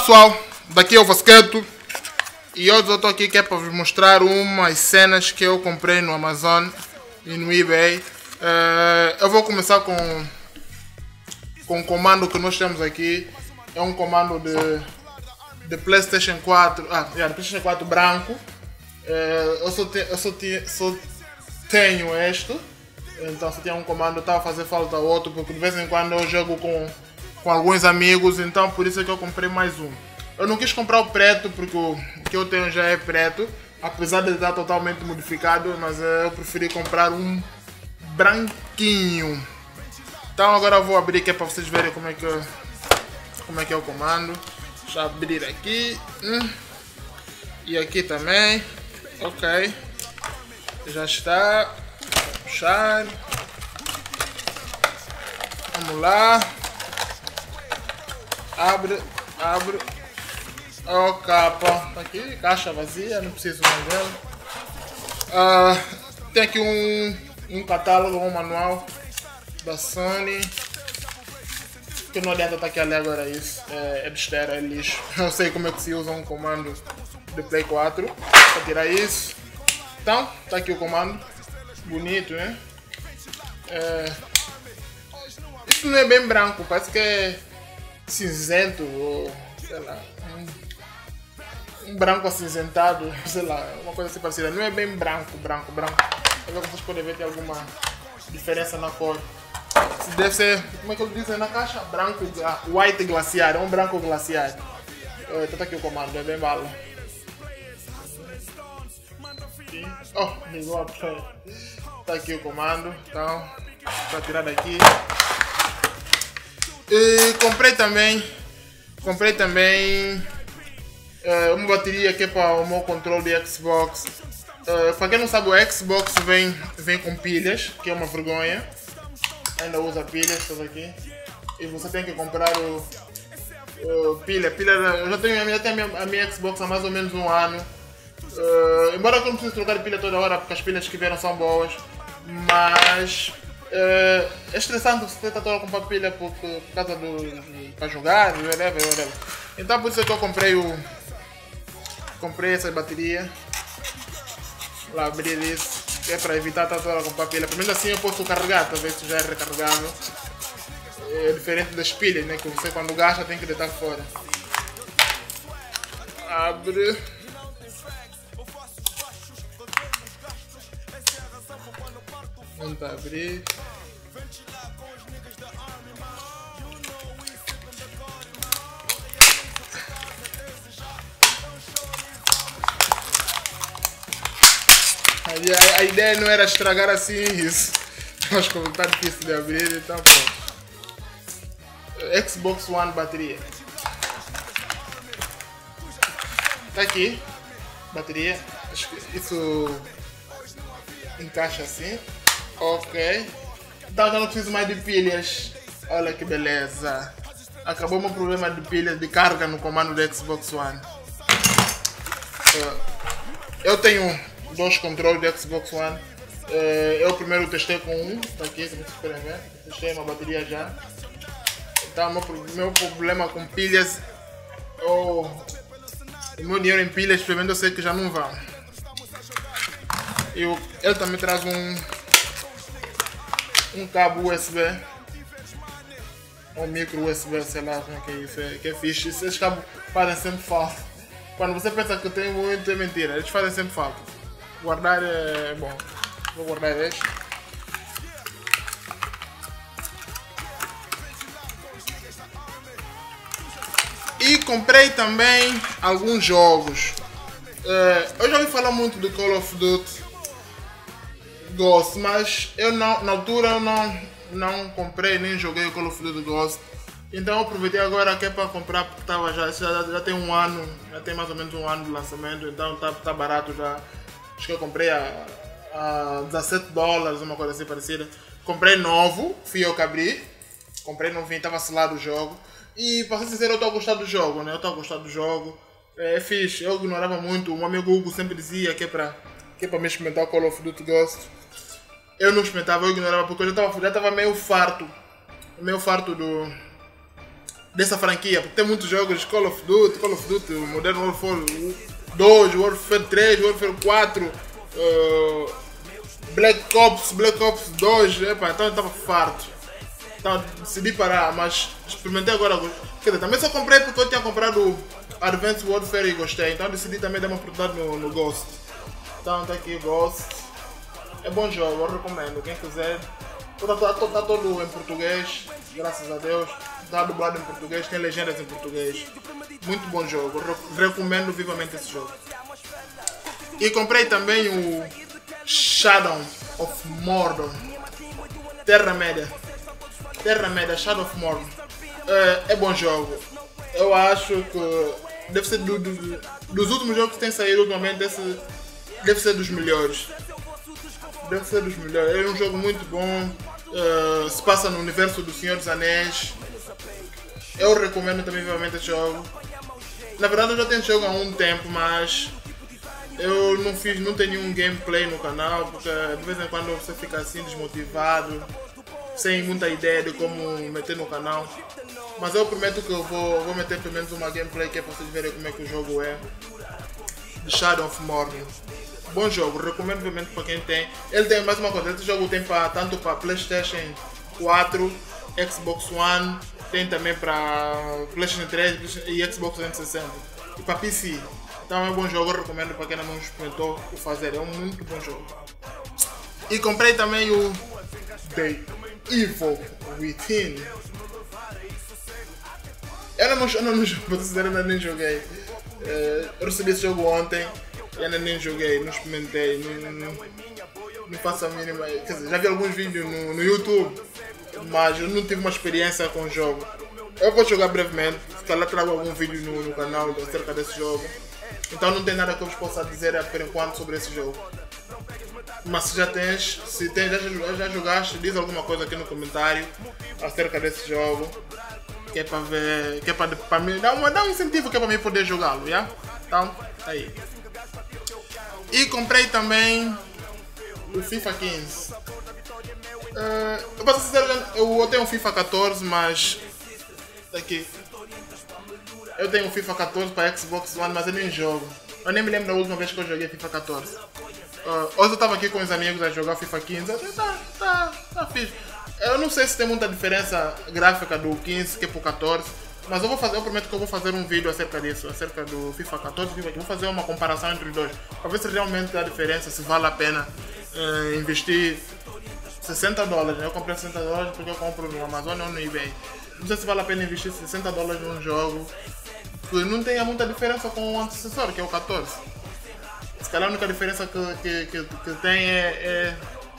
pessoal, daqui é o Vasqueto e hoje eu estou aqui que é para vos mostrar umas cenas que eu comprei no Amazon e no eBay. Eu vou começar com um comando que nós temos aqui. É um comando de PlayStation 4, de PlayStation 4 branco. Eu só tenho este, então só tinha um comando, estava a fazer falta outro, porque de vez em quando eu jogo com alguns amigos, então por isso é que eu comprei mais um. Eu não quis comprar o preto porque o que eu tenho já é preto, apesar de estar totalmente modificado, mas eu preferi comprar um branquinho. Então agora eu vou abrir aqui para vocês verem como é que é o comando. Deixa eu abrir aqui. E aqui também. Ok. Já está. Puxar. Vamos lá. Abre. Ó, capa. Tá aqui, caixa vazia, não preciso mais dela. Tem aqui um catálogo, um manual da Sony. Que não adianta estar aqui a ler agora isso. É besteira, é lixo. Eu sei como é que se usa um comando de Play 4 para tirar isso. Então, tá aqui o comando. Bonito, né? Isso não é bem branco, parece que é cinzento ou sei lá. Um branco acinzentado, sei lá, uma coisa assim parecida. Não é bem branco. Agora vocês podem ver que tem alguma diferença na cor. Deve ser, como é que eles dizem na caixa? Branco, white glaciar, é um branco glaciar. Então tá aqui o comando, é bem bala. Ligou. Tá aqui o comando, então, pra tirar daqui. E comprei também uma bateria que é para o meu controle de Xbox. Para quem não sabe, o Xbox vem com pilhas, que é uma vergonha. Ainda usa pilhas, tudo aqui. E você tem que comprar pilha. Eu já tenho a minha Xbox há mais ou menos um ano. Embora eu não precise trocar pilha toda hora, porque as pilhas que vieram são boas. Mas é estressante você estar toda a comprar pilha por causa para jogar, whatever. Então por isso é que eu comprei essa bateria. Vou lá abrir isso, que é para evitar estar toda a comprar pilha. Pelo menos assim eu posso carregar, talvez isso já é recarregável. É diferente das pilhas, né? Que você quando gasta tem que deitar fora. Abre. Tenta abrir. A ideia não era estragar assim isso, mas como está difícil de abrir, então pronto. Xbox One bateria. Tá aqui, bateria. Acho que isso encaixa assim. Ok. Então já não preciso mais de pilhas. Olha que beleza. Acabou o meu problema de pilhas de carga no comando do Xbox One. Eu tenho dois controles do Xbox One. Eu primeiro testei com um, tá aqui, se vocês podem ver. Testei uma bateria já. Então meu problema com pilhas, o meu dinheiro em pilhas, pelo menos eu sei que já não vão. Ele também traz um cabo USB, um micro USB, sei lá como é que é isso, que é fixe. Esses cabos fazem sempre falta. Quando você pensa que tem muito, é mentira, eles fazem sempre falta. Guardar é bom. Vou guardar este. E comprei também alguns jogos. Eu já ouvi falar muito do Call of Duty Ghost, mas eu na altura eu não comprei nem joguei o Call of Duty Ghost. Então eu aproveitei agora que é para comprar porque já tem um ano, já tem mais ou menos um ano de lançamento, então tá barato já. Acho que eu comprei a $17, uma coisa assim parecida. Comprei novo, fui eu que abri. Comprei novinho, estava selado o jogo. E para ser sincero, eu estou a gostar do jogo, né? É fixe, eu ignorava muito. O amigo Hugo sempre dizia que é para me experimentar o Call of Duty Ghost. Eu não experimentava, eu ignorava porque eu já estava meio farto. Meio farto dessa franquia, porque tem muitos jogos, Call of Duty, Modern Warfare 2, Warfare 3, Warfare 4, Black Ops 2, epa, então eu estava farto. Então decidi parar, mas experimentei agora. Quer dizer, também só comprei porque eu tinha comprado Advanced Warfare e gostei, então decidi também dar uma oportunidade no Ghost. Então tá aqui Ghost. É bom jogo, eu recomendo, quem quiser. Tá todo em português, graças a Deus. Tá dublado em português, tem legendas em português. Muito bom jogo, recomendo vivamente esse jogo. E comprei também o Shadow of Mordor. Terra-média, Shadow of Mordor. É bom jogo. Eu acho que deve ser dos últimos jogos que têm saído ultimamente, deve ser dos melhores. É um jogo muito bom. Se passa no universo do Senhor dos Anéis. Eu recomendo também vivamente esse jogo. Na verdade eu já tenho esse jogo há um tempo, mas eu não tenho nenhum gameplay no canal, porque de vez em quando você fica assim desmotivado, sem muita ideia de como meter no canal. Mas eu prometo que eu vou meter pelo menos uma gameplay que é para vocês verem como é que o jogo é. The Shadow of Mordor. Bom jogo, recomendo vivamente para quem tem. Ele tem mais uma coisa, esse jogo tem tanto para PlayStation 4, Xbox One, tem também para PlayStation 3 e Xbox 360 e para PC. Então é um bom jogo, eu recomendo para quem não experimentou o fazer, é um muito bom jogo. E comprei também o The Evil Within. Eu ainda nem joguei. Eu recebi esse jogo ontem e ainda nem joguei, não experimentei, não faço a mínima. Quer dizer, já vi alguns vídeos no YouTube, mas eu não tive uma experiência com o jogo. Eu vou jogar brevemente, se calhar trago algum vídeo no canal acerca desse jogo. Então não tem nada que eu vos possa dizer por enquanto sobre esse jogo. Mas se já jogaste, diz alguma coisa aqui no comentário acerca desse jogo. Que é para ver, que é para mim dar um incentivo que é para mim poder jogá-lo, já? Então, aí. E comprei também o FIFA 15. Eu posso dizer, eu tenho um FIFA 14, mas aqui. Eu tenho um FIFA 14 para Xbox One, mas eu nem jogo. Eu nem me lembro da última vez que eu joguei FIFA 14. Hoje eu estava aqui com os amigos a jogar FIFA 15. Eu disse, tá fixe. Eu não sei se tem muita diferença gráfica do 15 que é pro 14, mas eu prometo que eu vou fazer um vídeo acerca disso, acerca do FIFA 14 e FIFA 15. Vou fazer uma comparação entre os dois, para ver se realmente há diferença, se vale a pena investir $60. Eu comprei $60 porque eu compro no Amazon ou no eBay. Não sei se vale a pena investir $60 num jogo que não tenha muita diferença com o antecessor, que é o 14. Se calhar a única diferença que tem é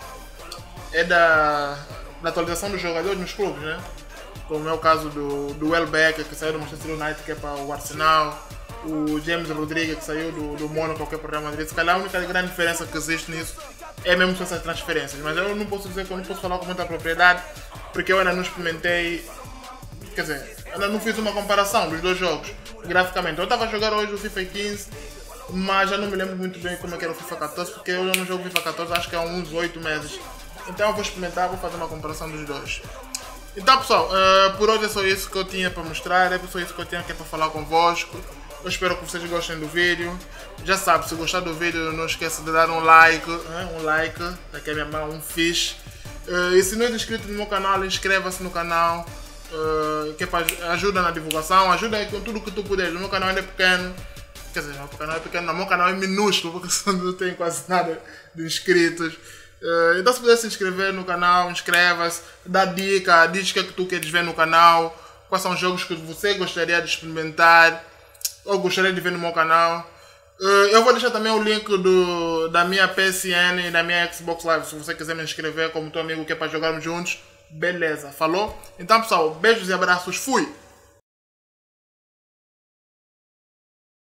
da atualização dos jogadores nos clubes, né? Como é o caso do Welbeck, que saiu do Manchester United, que é para o Arsenal, o James Rodrigues, que saiu do Mônaco, que é para o Real Madrid. Se calhar a única grande diferença que existe nisso é mesmo essas transferências. Mas eu não posso dizer que eu não posso falar com muita propriedade, porque eu ainda não experimentei, quer dizer, ainda não fiz uma comparação dos dois jogos graficamente. Eu estava a jogar hoje o FIFA 15, mas já não me lembro muito bem como é que era o FIFA 14, porque eu já não jogo FIFA 14 acho que há uns 8 meses. Então eu vou experimentar, vou fazer uma comparação dos dois. Então pessoal, por hoje é só isso que eu tinha para mostrar, é só isso que eu tinha aqui para falar convosco. Eu espero que vocês gostem do vídeo. Já sabe, se gostar do vídeo não esqueça de dar um like, aqui é minha mão, um fixe. E se não é inscrito no meu canal, inscreva-se no canal, que é para ajuda na divulgação, ajuda aí com tudo que tu puder. O meu canal ainda é pequeno, quer dizer, o canal é pequeno, não, o meu canal é minúsculo, porque não tem quase nada de inscritos. Então se puder se inscrever no canal, inscreva-se, dá dica, diz o que é que tu queres ver no canal, quais são os jogos que você gostaria de experimentar ou gostaria de ver no meu canal. Eu vou deixar também o link da minha PSN e da minha Xbox Live, se você quiser me inscrever como teu amigo que é para jogarmos juntos. Beleza, falou? Então pessoal, beijos e abraços, fui!